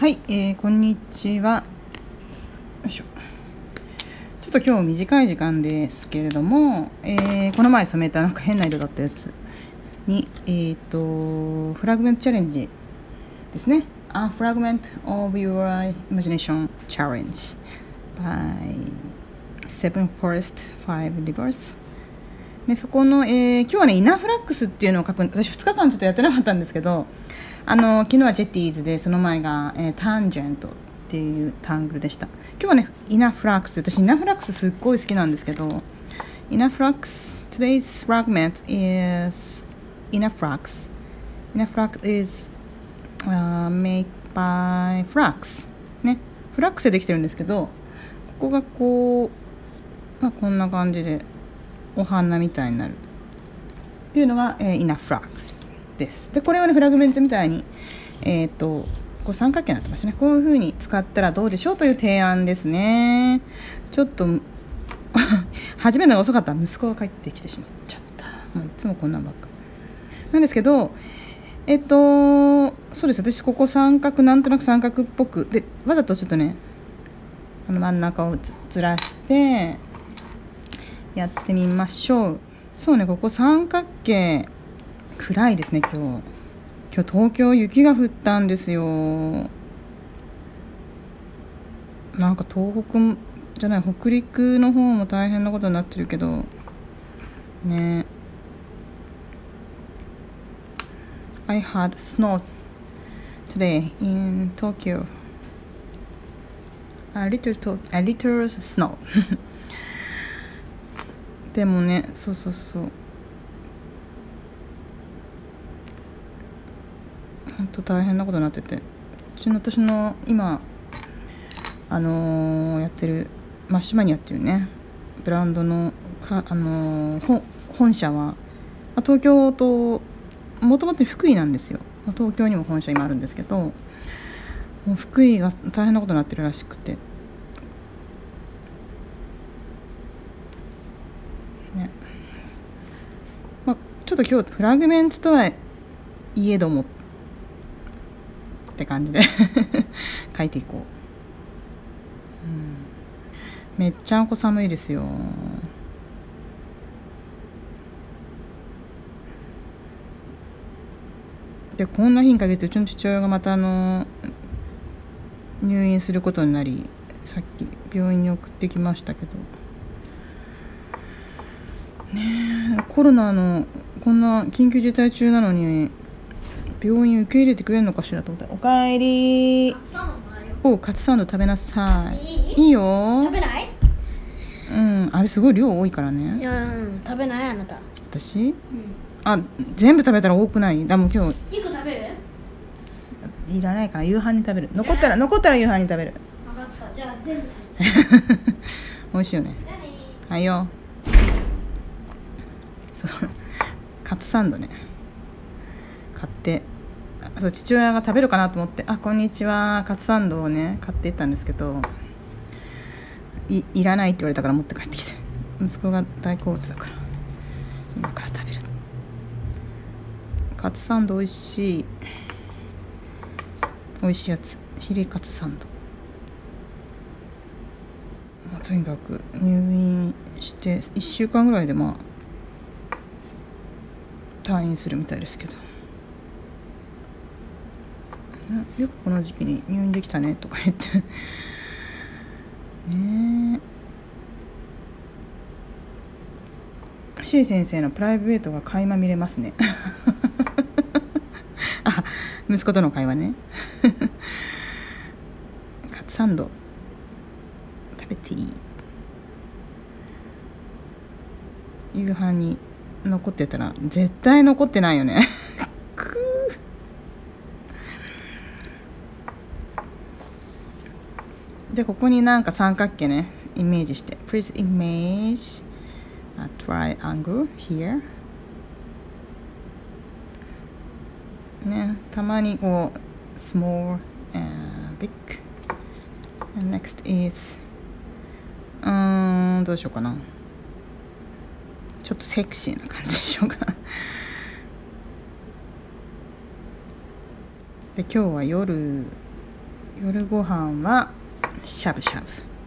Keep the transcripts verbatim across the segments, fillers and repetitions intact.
はい、えー、こんにちは。よいしょ。ちょっと今日短い時間ですけれども、えー、この前染めたなんか変な色だったやつに、えーと、フラグメントチャレンジですね。A Fragment of Your Imagination Challenge by Seven Forest Five Rivers。でそこの、えー、今日はね、イナフラックスっていうのを書く。私ふつかかんちょっとやってなかったんですけど、あの昨日はジェティーズで、その前が、えー、タンジェントっていうタングルでした。今日はね、イナフラックス、私イナフラックスすっごい好きなんですけど、イナフラックス Today's fragment is イナフラックス イナフラックス is、uh, made by フラックスね、フラックスでできてるんですけど、ここがこう、まあ、こんな感じでお花みたいになるっていうのが、えー、イナフラックスです。でこれをね、フラグメントみたいに、えー、とこう三角形になってましたね。こういう風に使ったらどうでしょうという提案ですね。ちょっと始めるのが遅かった。息子が帰ってきてしまっちゃった。もういつもこんなんばっかなんですけど、えっとそうです。私ここ三角、なんとなく三角っぽくで、わざとちょっとね、あの真ん中をず, ずらしてやってみましょう。そうね、ここ三角形暗いですね。今日今日東京雪が降ったんですよ。なんか東北じゃない、北陸の方も大変なことになってるけどね。 I had snow today in Tokyo. A little, to, a little snow でもね、そうそうそう、本当大変なことになってて、うちの私の今あのー、やってるマッシュマニアっていうねブランドのか、あのー、本社は、まあ、東京ともともと福井なんですよ。まあ、東京にも本社今あるんですけど、もう福井が大変なことになってるらしくてね、まあ、ちょっと今日フラグメントとはいえどもって感じで書いていこう。うん、めっちゃんこ寒いですよ。でこんな日にかけてうちの父親がまたあの入院することになり、さっき病院に送ってきましたけどねえ、コロナのこんな緊急事態中なのに病院受け入れてくれるのかしらと思ったら、おかえり。お、カツサンド食べなさい。いい、いいよ。 食べない？ うん、あれすごい量多いからね。 いや、うん、食べないあなた。 私？うん、 あ、 全部食べたら多くない？だも今日いっこ食べる？ いらないから、夕飯に食べる。残ったら残ったら夕飯に食べる。 分かった。じゃあ全部食べる。 美味しいよね。はいよ。そう、カツサンドね、買って、あと父親が食べるかなと思って、あ、こんにちは、カツサンドをね買っていったんですけど、 い, いらないって言われたから持って帰ってきて、息子が大好物だから今から食べる。カツサンド美味しい、美味しいやつ、ヒレカツサンド。まあ、とにかく入院していっしゅうかんぐらいでまあ退院するみたいですけど、よくこの時期に入院できたねとか言ってねえ、シエ先生のプライベートが垣間見れますねあ、息子との会話ねカツサンド食べていい？夕飯に残ってたら絶対残ってないよねでここになんか三角形ねイメージして、 Please image a triangle here ね、たまにこう small and big and next is うーんどうしようかな、ちょっとセクシーな感じでしょうかで今日は夜夜ご飯はしゃぶしゃぶ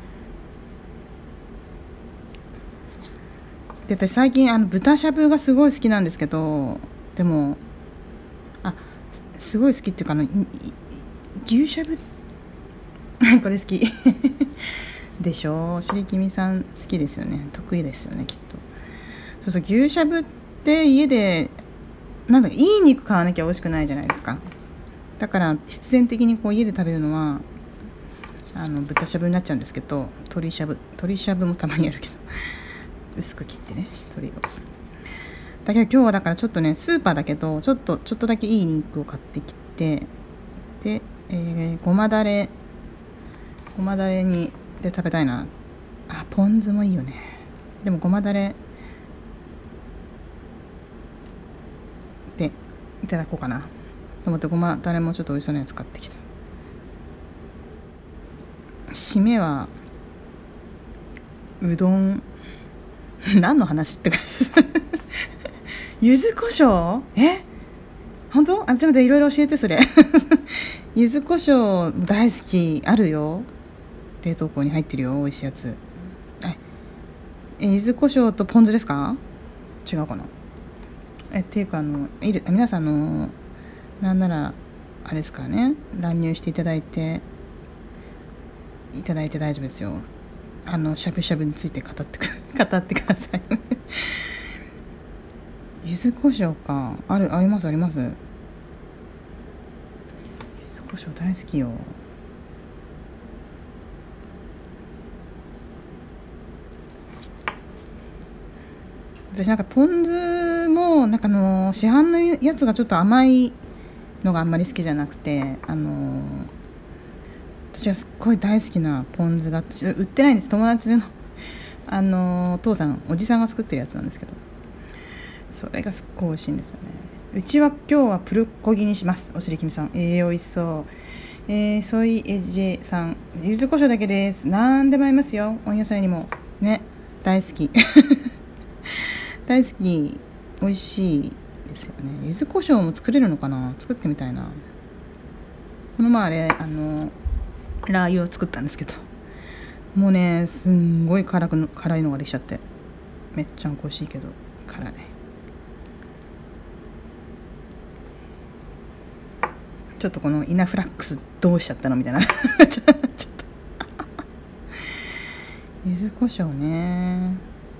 で、私最近あの豚しゃぶがすごい好きなんですけど、でもあすごい好きっていうか、あの牛しゃぶこれ好きでしょ。しりきみさん好きですよね。得意ですよね、きっと。そうそう、牛しゃぶって家でなんだいい肉買わなきゃ美味しくないじゃないですか。だから必然的にこう家で食べるのはあの豚しゃぶになっちゃうんですけど、鶏しゃぶ鶏しゃぶもたまにあるけど薄く切ってね、鶏を。だけど今日はだからちょっとね、スーパーだけどちょっとちょっとだけいい肉を買ってきて、で、えー、ごまだれごまだれにで食べたいなあ。ポン酢もいいよね。でもごまだれでいただこうかなと思って、ごまだれもちょっとおいしそうなやつ買ってきた。締めはうどん何の話って感じ柚子胡椒え本当？あ、ちょっと待って、いろいろ教えてそれ柚子胡椒大好き。あるよ、冷凍庫に入ってるよ、美味しいやつ。え柚子胡椒とポン酢ですか？違うかな。えっていうかあのいる皆さんのなんならあれですからね、乱入していただいていただいて大丈夫ですよ。あのしゃぶしゃぶについて語ってく語ってください柚子胡椒か。あるありますあります。柚子胡椒大好きよ。私なんかポン酢もなんかあの市販のやつがちょっと甘いのがあんまり好きじゃなくて、あの私はすっごい大好きなポン酢が売ってないんです。友達のあのお父さんおじさんが作ってるやつなんですけど、それがすっごい美味しいんですよね。うちは今日はプルコギにします。おしりきみさん、えー、美味しそう。えー、ソイエジェさん、柚子胡椒だけです。なんでも合いますよ、温野菜にもね。大好き大好き。美味しいですよね。柚子胡椒も作れるのかな。作ってみたいな。この前あれあのラー油を作ったんですけど、もうねすんごい辛く辛いのができちゃって、めっちゃ美味しいけど辛い。ちょっとこのイナフラックスどうしちゃったのみたいなちょっと柚子胡椒ね。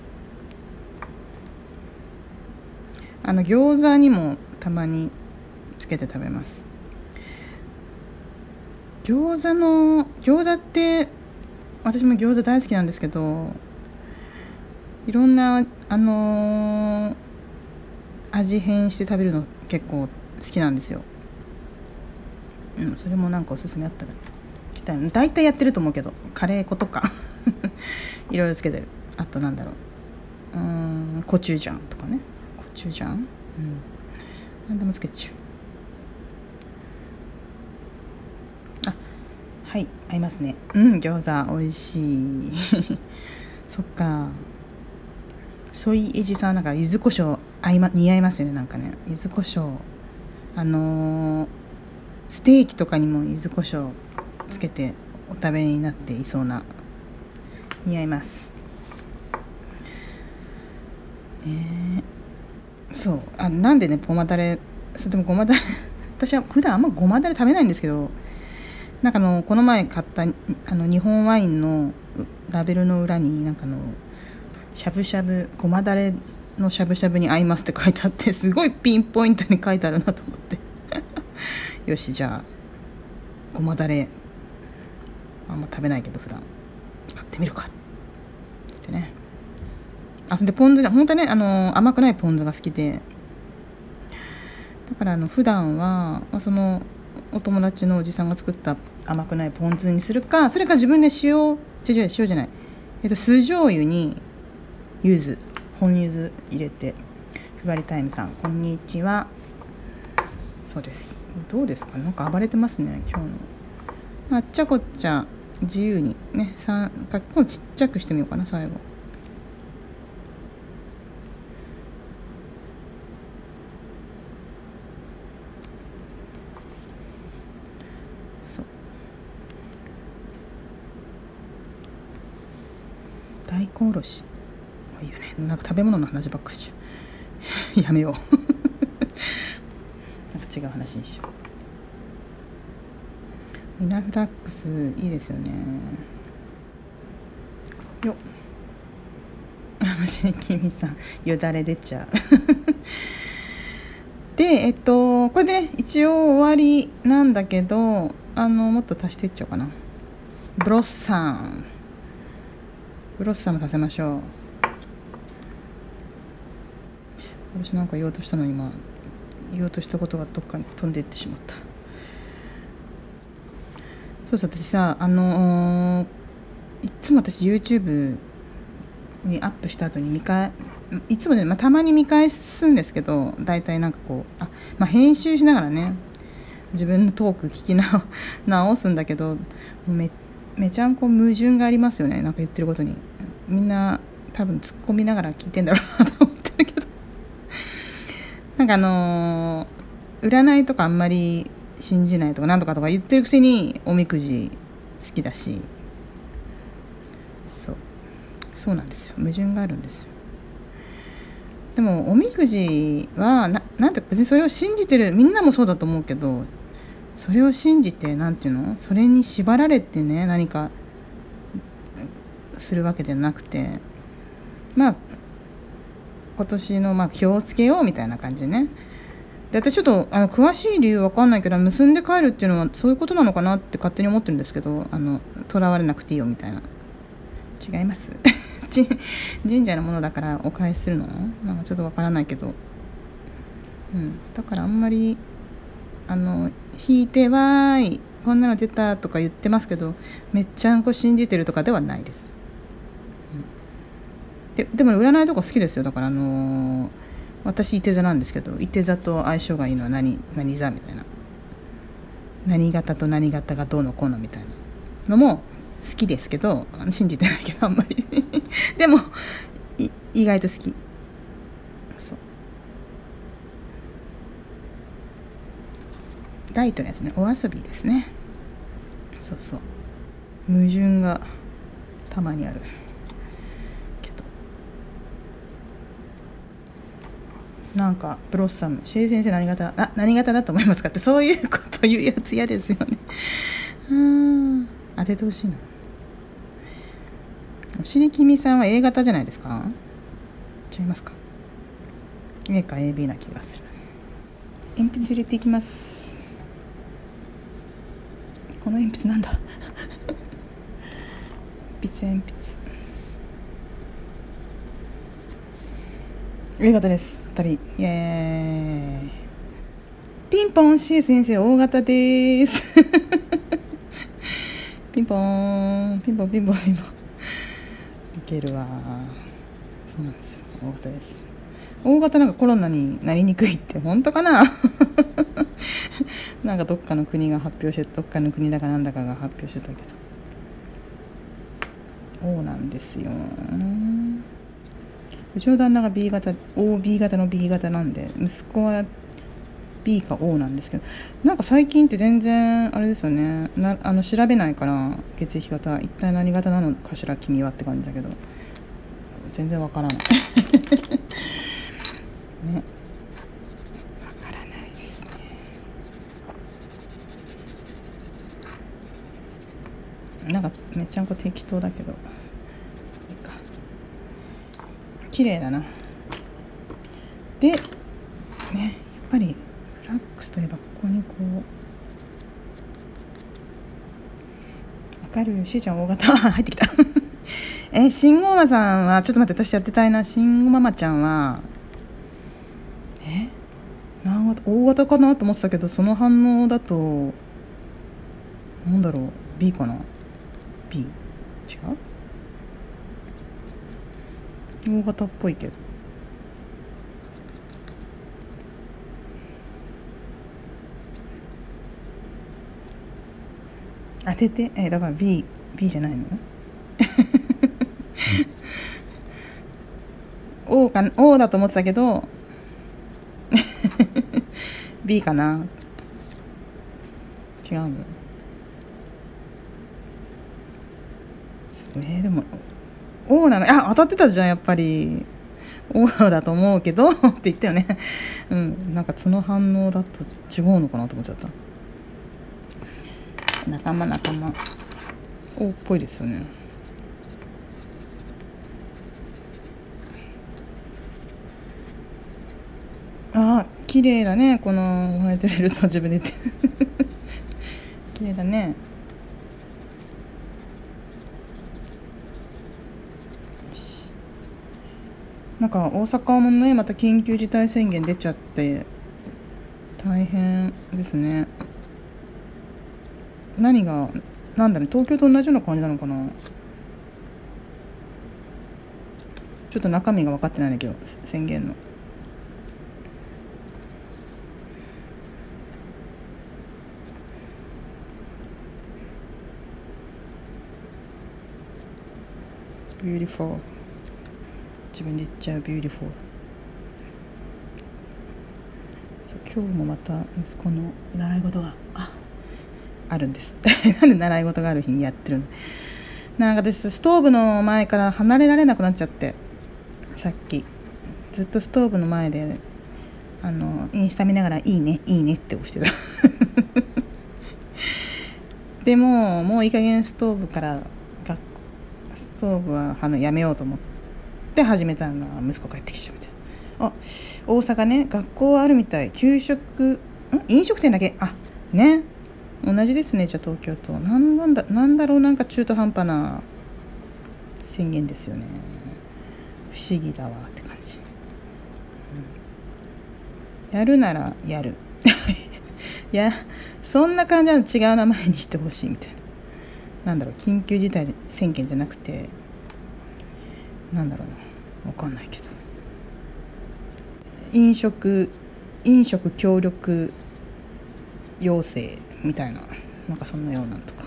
あの餃子にもたまにつけて食べます。餃子の餃子って私も餃子大好きなんですけど、いろんなあのー、味変して食べるの結構好きなんですよ。うん、それもなんかおすすめあったら聞きたい。大体やってると思うけど、カレー粉とかいろいろつけてる。あとなんだろう、うーんコチュジャンとかね。コチュジャン、うん、何でもつけちゃう。あ、はい合いますね。うん餃子美味しいそっか。ソイエジさんなんか柚子胡椒合い、ま、似合いますよね。なんかね柚子胡椒あのー、ステーキとかにも柚子胡椒つけてお食べになっていそうな、似合います。えー、そうあなんでねごまだれ、でもごまだれ私は普段あんまごまだれ食べないんですけど、なんかのこの前買ったあの日本ワインのラベルの裏になんかのしゃぶしゃぶごまだれのしゃぶしゃぶに合いますって書いてあって、すごいピンポイントに書いてあるなと思ってよしじゃあごまだれあんま食べないけど普段買ってみるかってね。あそれでポン酢本当はねあの甘くないポン酢が好きで、だからあの普段は、まあ、そのお友達のおじさんが作った甘くないポン酢にするか、それか自分で塩違う違う塩じゃない、えっと酢醤油に柚子本柚子入れて。ふがりタイムさんこんにちは。そうです。どうですか、なんか暴れてますね今日の。あっちゃこっちゃ自由にね、さ今度ちっちゃくしてみようかな最後。そう大根おろしいいよね。なんか食べ物の話ばっかりしちゃうやめようなんか違う話にしよう。ミナフラックスいいですよね。よっしにきみさんよだれ出ちゃうでえっとこれで、ね、一応終わりなんだけど、あのもっと足していっちゃおうかな。ブロッサムブロッサムさせましょう。私なんか言おうとしたのに今言おうとしたことがどっかに飛んでいってしまった。そうそう、私さ、あのー、いつも私 YouTube にアップした後に見返いつもね、まあ、たまに見返すんですけど、大体なんかこうあ、まあ、編集しながらね自分のトーク聞きな直すんだけど、もう め, めちゃんこ矛盾がありますよね。なんか言ってることにみんな多分突っ込みながら聞いてんだろうなと思ってるけどなんかあのー、占いとかあんまり信じないとかなんとかとか言ってるくせにおみくじ好きだし、そうそうなんですよ。矛盾があるんですよ。でもおみくじは な, なんて別にそれを信じてるみんなもそうだと思うけど、それを信じてなんていうの、それに縛られてね何かするわけではなくて、まあ今年のまあ気をつけようみたいな感じでね。で私ちょっとあの詳しい理由わかんないけど、結んで帰るっていうのはそういうことなのかなって勝手に思ってるんですけど、あの囚われなくていいよみたいな。違います神社のものだからお返しするのなんかちょっとわからないけど、うん、だからあんまりあの引いてわーいこんなの出たとか言ってますけど、めっちゃんこ信じてるとかではないです、うん、で, でも占いとか好きですよ。だからあのー、私いて座なんですけど、いて座と相性がいいのは 何, 何座みたいな、何型と何型がどうのこうのみたいなのも好きですけど、信じてないけどあんまりでも意外と好き。そうライトのやつね、お遊びですね。そうそう矛盾がたまにあるけど、なんかブロッサムシェイ先生何型あ何型だと思いますかって、そういうこと言うやつ嫌ですよねうーん当ててほしいな。おしりきみさんは A 型じゃないですか。違いますか。 A か エービー な気がする。鉛筆入れていきます。この鉛筆なんだ筆鉛筆 A 型です。ふたりイエーイ。ピンポン C 先生 O 型ですピンポンピンポンピンポンピンポンいけるわ。そうなんですよ、大型です。大型なんかコロナになりにくいって本当かななんかどっかの国が発表してどっかの国だかなんだかが発表してたけど、そうなんですよ。うちの旦那が B 型 オービー 型の B 型なんで、息子は B か O なんですけど、なんか最近って全然あれですよね、なあの調べないから血液型一体何型なのかしら君はって感じだけど、全然わからないね、わからないですね。なんかめっちゃんこ適当だけどいいか、綺麗だな。でね、やっぱりフラックスといえばここにこうわかる。しーちゃん大型入ってきたえ、慎吾ママさんはちょっと待って、私やってたいな。慎吾ママちゃんはえ何型、大型かなと思ってたけど、その反応だとなんだろう B かな。 B 違う、大型っぽいけど。当てて、えだから B B じゃないのO か O だと思ってたけどB かな。違うの。えー、でも O なの。あ、当たってたじゃんやっぱり。O だと思うけどって言ったよね。うん、なんかその反応だと違うのかなと思っちゃった。仲間仲間 O っぽいですよね。あ、綺麗だね、このホワイトレルと自分で言って綺麗だね。なんか大阪もねまた緊急事態宣言出ちゃって大変ですね。何がなんだろう、東京と同じような感じなのかな。ちょっと中身が分かってないんだけど、宣言の。ビューティフォー、自分で言っちゃうビューティフォー。そう今日もまた息子の習い事がああるんですなんで習い事がある日にやってるの。なんか私ストーブの前から離れられなくなっちゃって、さっきずっとストーブの前であのインスタ見ながらいいねいいねって押してたでももういい加減ストーブから学ストーブはやめようと思って始めたのが息子帰ってきちゃうみたいな。あ、大阪ね学校あるみたい。給食ん飲食店だけ。あね、同じですね。じゃあ東京となんなんだなんだろう、なんか中途半端な宣言ですよね。不思議だわって感じ、うん、やるならやるいやそんな感じは違う名前にしてほしいみたいな。なんだろう、緊急事態宣言じゃなくてなんだろうな、わかんないけど飲食飲食協力要請みたいな、なんかそんなようなんとか。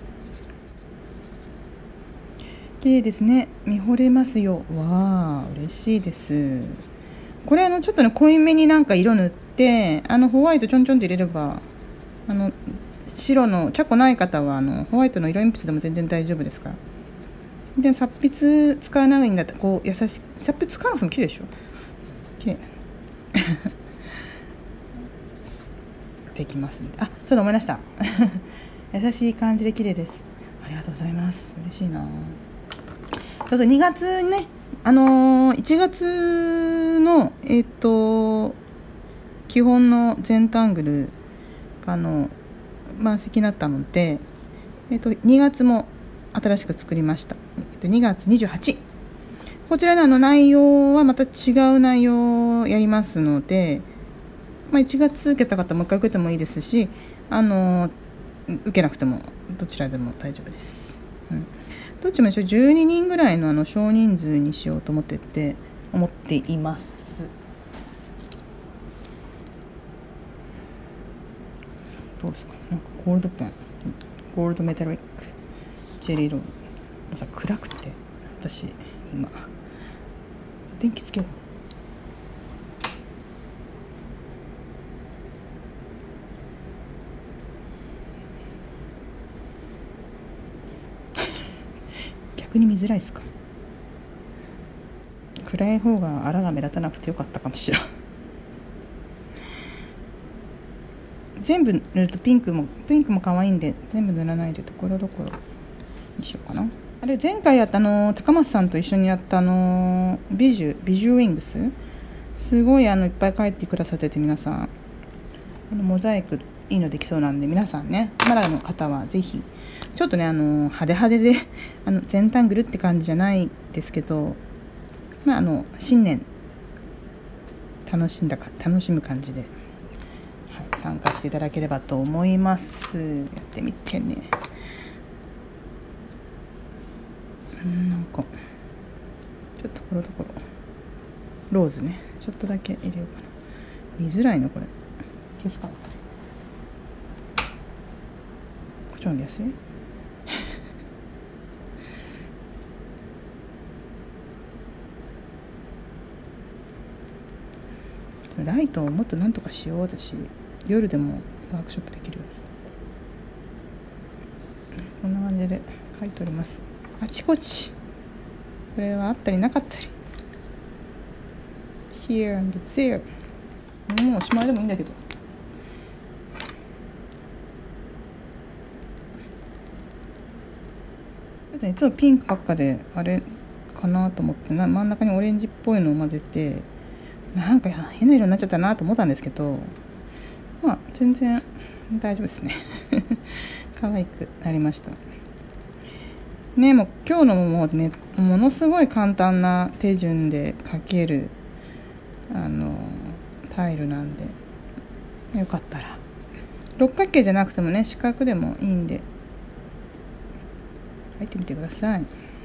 綺麗ですね。見惚れますよ。わあ嬉しいです。これあのちょっとね濃いめになんか色塗って、あのホワイトちょんちょんと入れれば、あの白のチャコない方はあのホワイトの色鉛筆でも全然大丈夫ですから。でも達筆使わないんだったらこう優しい達筆使わなくても綺麗でしょ。綺麗できますね。あ、ちょっと思い出した優しい感じで綺麗です。ありがとうございます。嬉しいな。そうそう、にがつね、あのー、いちがつのえっ、ー、と基本の全タングルがあの満席になったので、えっ、ー、とにがつも新しく作りました。えっ、ー、とにがつにじゅうはち、こちらのあの内容はまた違う内容をやりますので、まあ、いちがつ受けた方もう一回受けてもいいですし、あの受けなくてもどちらでも大丈夫です、うん、どっちも一応じゅうににんぐらいのあの少人数にしようと思ってて思っています。どうですか、なんかゴールドペン、ゴールドメタリックチェリーロール、さ暗くて私今電気つけよう。逆に見づらいですか。暗い方があらが目立たなくてよかったかもしれない全部塗るとピンクもピンクも可愛いんで全部塗らないでところどころにしようかな。あれ前回やったあの高松さんと一緒にやったあのビジュビジュウィングス、すごいあのいっぱい書いてくださってて、皆さんこのモザイクいいのできそうなんで、皆さんねまだの方はぜひちょっとねあの派手派手であの全タングルって感じじゃないですけど、まああの新年楽しんだか楽しむ感じで、はい、参加していただければと思います。やってみてね。うんなんかちょっところどころローズねちょっとだけ入れようかな。見づらいのこれ、消すかな。こっちの方が安いライトをもっとなんとかしよう。私夜でもワークショップできるようにこんな感じで書いております。あちこちそれはあったりなかったり。Here and there。もうおしまいでもいいんだけど。いつもピンクばっかであれかなと思ってな、真ん中にオレンジっぽいのを混ぜてなんか変な色になっちゃったなと思ったんですけど、まあ全然大丈夫ですね可愛くなりましたね。もう今日のもうね、ものすごい簡単な手順で描けるあのタイルなんで、よかったら六角形じゃなくてもね、四角でもいいんで書いてみてください。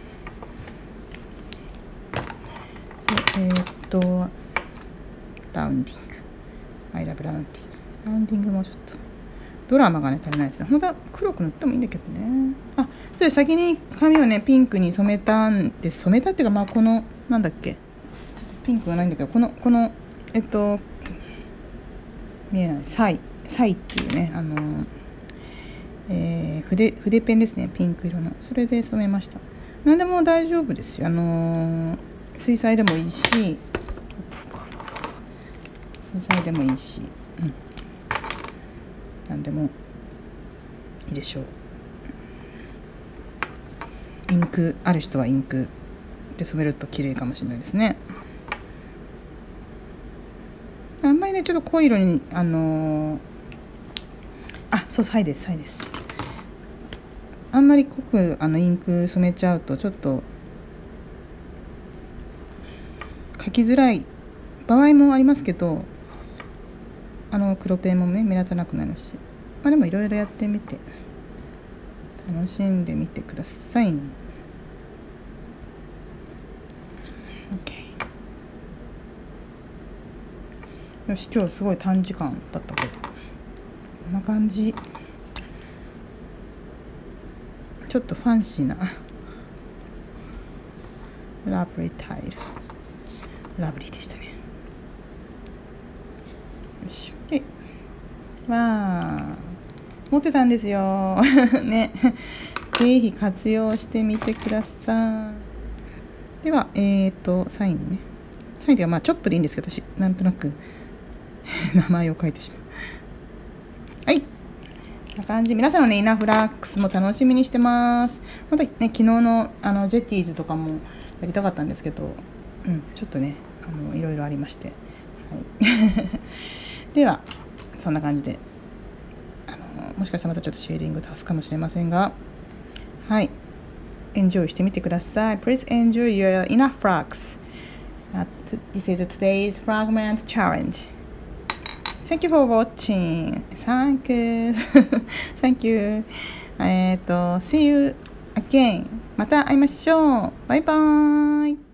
えー、っとラウンディング、I love ラウンディング。ラウンディングもちょっとドラマがね足りないですね。本当は黒く塗ってもいいんだけどね。あ、それ先に髪をねピンクに染めたんで、染めたっていうか、まあこのなんだっけ、ピンクがないんだけど、このこのえっと見えないサイサイっていうね、あのえー、筆筆ペンですね、ピンク色の。それで染めました。何でも大丈夫ですよ。あのー、水彩でもいいし、水彩でもいいし、うん、何でもいいでしょう。インクある人はインクで染めると綺麗かもしれないですね。あんまりねちょっと濃い色に、あのー、あ、そう、サイです、サイです。あんまり濃くあのインク染めちゃうとちょっと描きづらい場合もありますけど、あの黒ペンもね目立たなくなるし、まあでもいろいろやってみて楽しんでみてください。 OK。 よし、今日すごい短時間だったけど、こんな感じ。ちょっとファンシーなラブリータイル、ラブリーでしたね。よし、OK。わあ、持ってたんですよね。ぜひ活用してみてください。では、えっとサインね、サインではまあチョップでいいんですけど、私なんとなく名前を書いてしまう。はい、こんな感じ。皆さんのねイナフラックスも楽しみにしてます。またね、昨日のあのジェティーズとかもやりたかったんですけど、うん、ちょっとねあのいろいろありまして、はい、ではそんな感じで、あのもしかしたらまたちょっとシェーディング足すかもしれませんが、はい、エンジョイしてみてください。 Please enjoy your inner flags. This is today's fragment challenge. Thank you for watching. Thank you. Thank you. えっと See you again. また会いましょう。バイバイ。